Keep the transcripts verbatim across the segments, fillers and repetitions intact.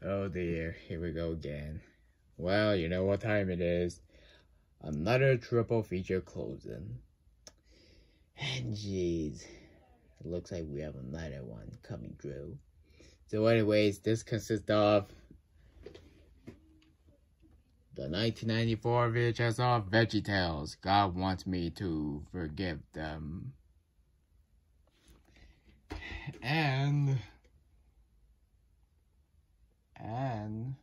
Oh dear, here we go again. Well, you know what time it is. Another triple feature closing. And jeez, it looks like we have another one coming through. So anyways, this consists of the nineteen ninety-four V H S of VeggieTales. God wants me to forgive them. And... And...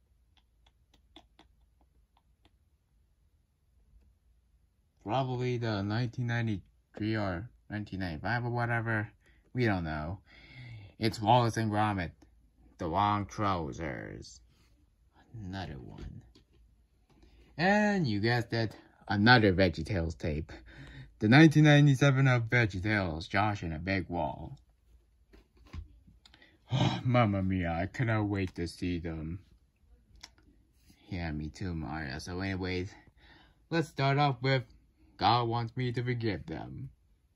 probably the nineteen ninety-three or nineteen ninety-five or whatever. We don't know. It's Wallace and Gromit. The Long Trousers. Another one. And you guessed it, another VeggieTales tape. The nineteen ninety-seven of VeggieTales, Josh in a Big Wall. Oh, Mamma Mia, I cannot wait to see them. Yeah, me too, Mario. So anyways, let's start off with God Wants Me to Forgive Them.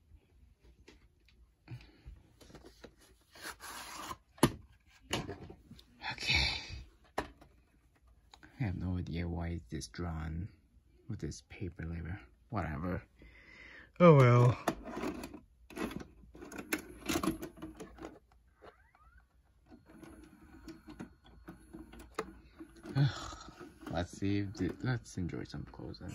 Okay. I have no idea why is this drawn with this paper label. Whatever. Oh well. Let's see if the, let's enjoy some closing.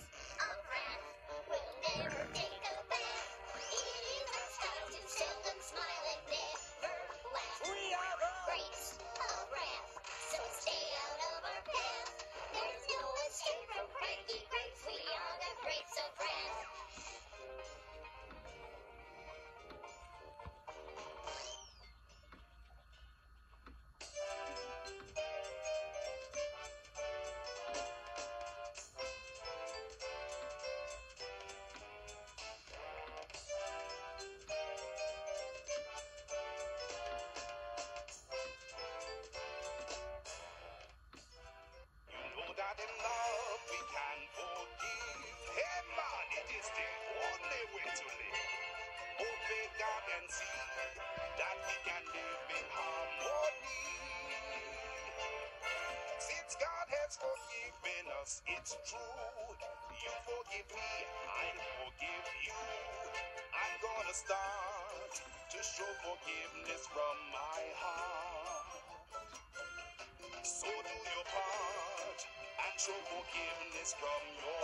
It's true, you forgive me, I forgive you. I'm gonna start to show forgiveness from my heart. So do your part and show forgiveness from your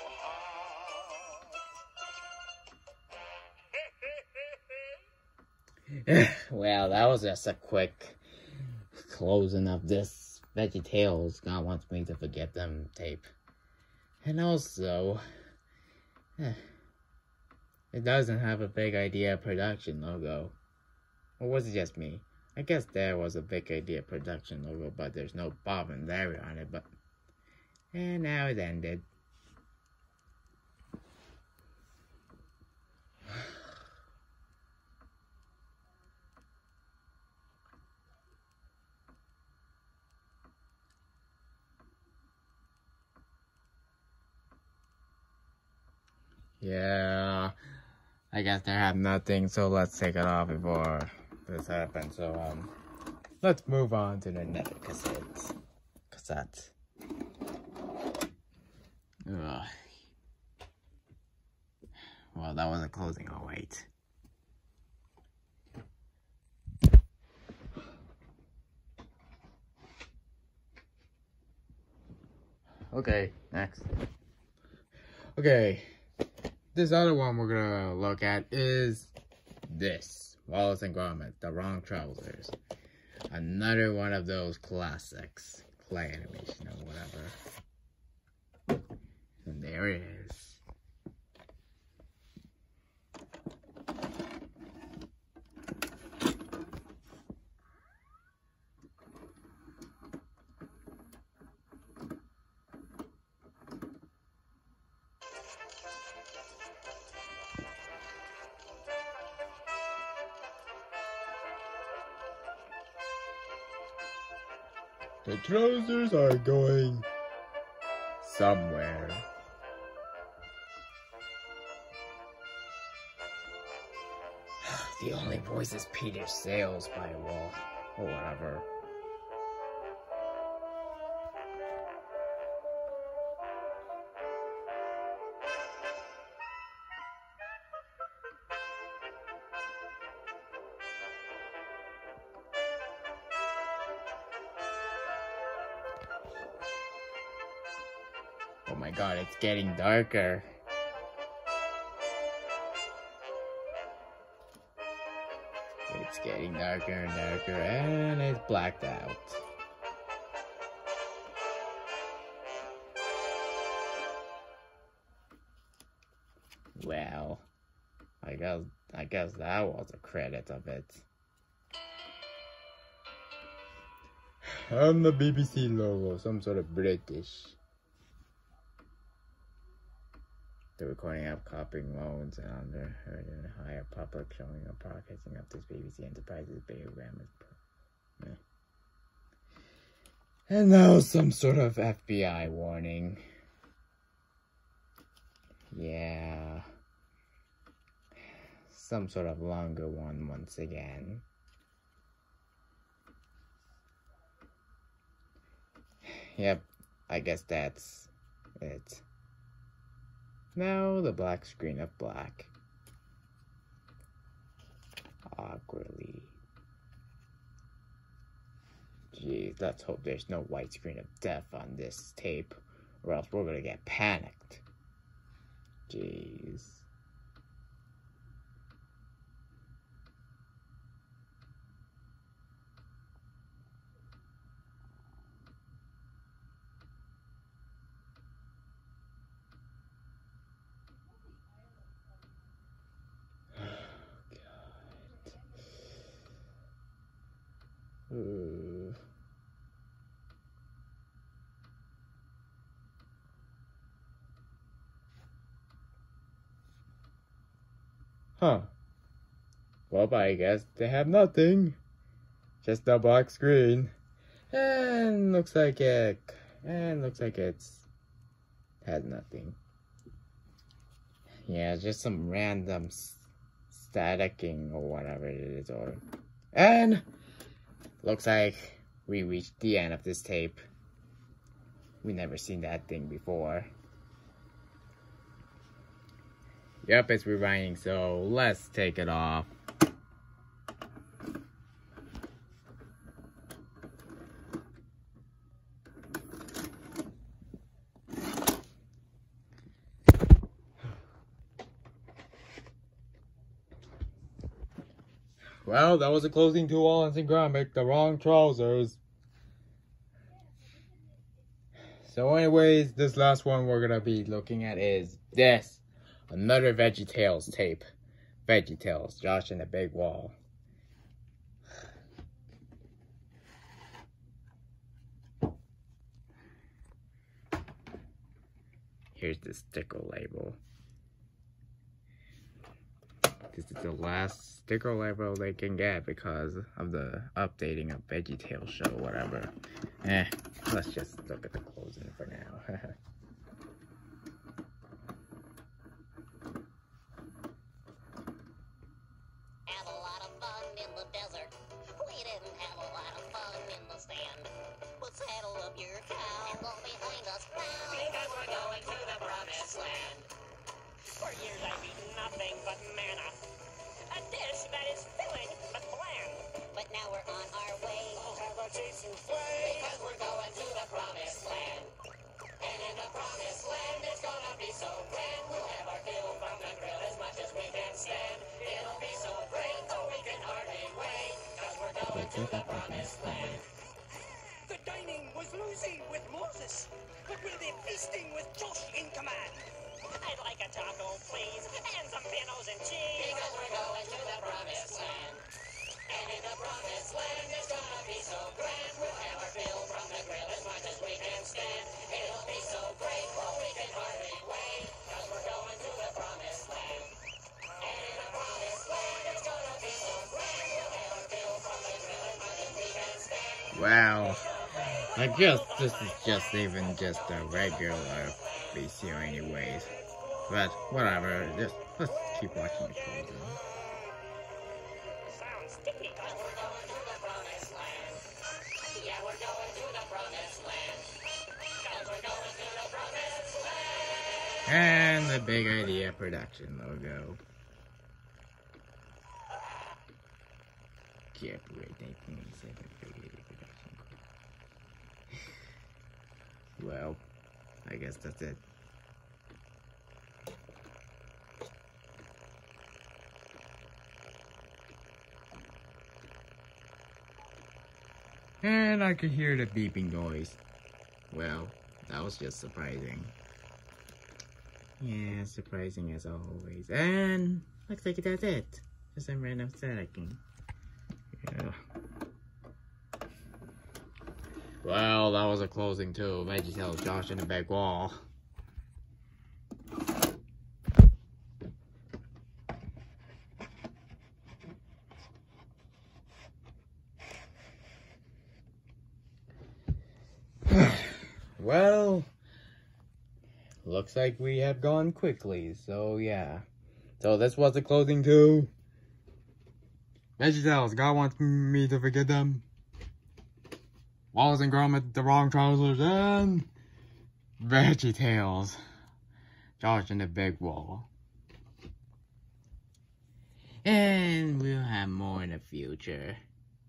heart. Well, that was just a quick closing of this VeggieTales God Wants Me to Forgive Them tape. And also, it doesn't have a Big Idea Production logo. Or was it just me? I guess there was a Big Idea Production logo, but there's no Bob and Larry on it, but... And now it ended. Yeah, I guess they have nothing, so let's take it off before this happens. So, um, let's move on to the next cassette. Cassette. Ugh. Well, that was a closing. Oh, wait. Okay, next. Okay. This other one we're gonna look at is this. Wallace and Gromit, The Wrong Trousers. Another one of those classics. Clay animation or whatever. And there it is. The trousers are going somewhere. The only voice is Peter Sales by Wall or whatever. my god, it's getting darker. It's getting darker and darker, and it's blacked out. Well, I guess I guess that was a credit of it. And the B B C logo, some sort of British. The recording app copying loans and under and higher public showing of broadcasting of this B B C Enterprises biogram is per- eh. And now some sort of F B I warning. Yeah. Some sort of longer one once again. Yep, I guess that's it. Now the black screen of black. Awkwardly. Jeez, let's hope there's no white screen of death on this tape, or else we're gonna get panicked. Jeez. Uh. Huh. Well, I guess they have nothing. Just a black screen. And looks like it. And looks like it's had nothing. Yeah, just some random staticking or whatever it is. Or and looks like we reached the end of this tape. We never seen that thing before. Yep, it's rewinding, so let's take it off. Well, that was a closing to Wallace and Gromit, the wrong trousers. So anyways, this last one we're gonna be looking at is this. Another VeggieTales tape. VeggieTales, Josh and the Big Wall. Here's the sticker label. This is the last sticker label they can get because of the updating of VeggieTales show, whatever. Eh, let's just look at the closing for now. Have a lot of fun in the desert. We didn't have a lot of fun in the stand. But saddle up your cow and go behind us now. Because we're going to the promised land. For years I've eaten nothing but manna. A dish that is filling but bland. But now we're on our way. We'll have a taste and flay. Because we're going to the promised land. And in the promised land it's gonna be so grand. We'll have our fill from the grill as much as we can stand. It'll be so great, oh we can hardly wait. Cause we're going to the promised land. The dining was loosey with Moses, but we'll be feasting with Josh in command. I'd like a taco, please, and some pinos and cheese. Because we're going to the promised land. And in the promised land it's gonna be so grand. We'll have our fill from the grill as much as we can stand. It'll be so great, oh we can hardly wait. Cause we're going to the promised land. And in the promised land it's gonna be so grand. We'll have our fill from the grill as much as we can stand. Wow. I guess this is just even just a regular V C R anyways. But whatever, just let's keep watching the closing. Sounds sticky. Cause we're going to the promised land. Yeah, we're going to the promised land. Cause we're going to the promised land. And the Big Idea Production logo. Copyright nineteen eighty-seven Big Idea Production. Well, I guess that's it. And I could hear the beeping noise. Well, that was just surprising. Yeah, surprising as always. And looks like that's it. Just some random setting. Yeah. Well, that was a closing too. VeggieTales, Josh in the back wall. Well, looks like we have gone quickly, so yeah. So this was the closing too. VeggieTales, God wants me to forget them. Wallace and Gromit, the wrong trousers, and VeggieTales, Josh in the big wall. And we'll have more in the future.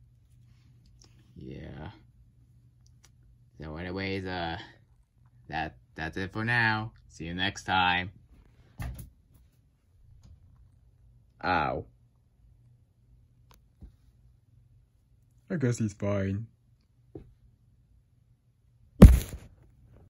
Yeah. So anyways, uh, that that's it for now. See you next time. Ow. I guess he's fine.